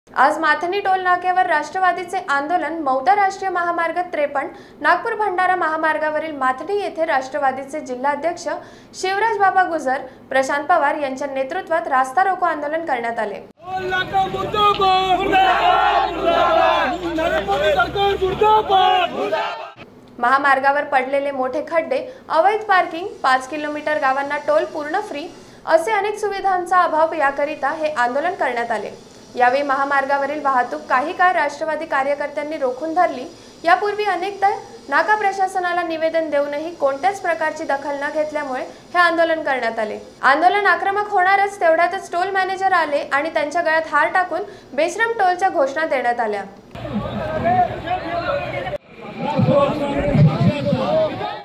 आज माथनी टोल नाक्यावर राष्ट्रवादीचे आंदोलन मौदा राष्ट्रीय महामार्ग 53 नागपूर भंडारा महामार्गावरील माथनी येथे राष्ट्रवादीचे जिल्हाध्यक्ष शिवराज बाबा गुजर, प्रशांत पवार यांच्या नेतृत्वात रास्ता रोको आंदोलन करण्यात आले। महामार्गावर पडलेले मोठे खड्डे, अवैध पार्किंग, 5 किलोमीटर गावांना टोल पूर्ण फ्री असे अनेक सुविधांचा अभाव याकरिता हे आंदोलन करण्यात आले। यावेळी महामार्गावरील वाहतूक काही काळ राष्ट्रवादी कार्यकर्त्यांनी रोखून धरली। यापूर्वी अनेकदा नाका प्रशासनाला निवेदन देऊनही कोणत्याच प्रकारची दखल न घेतल्यामुळे हे आंदोलन करण्यात आले। आंदोलन आक्रमक होणारच तेवढ्यातच टोल मॅनेजर आले आणि त्यांच्या गळ्यात हार टाकून बेशरम टोलच्या घोषणा देण्यात आल्या।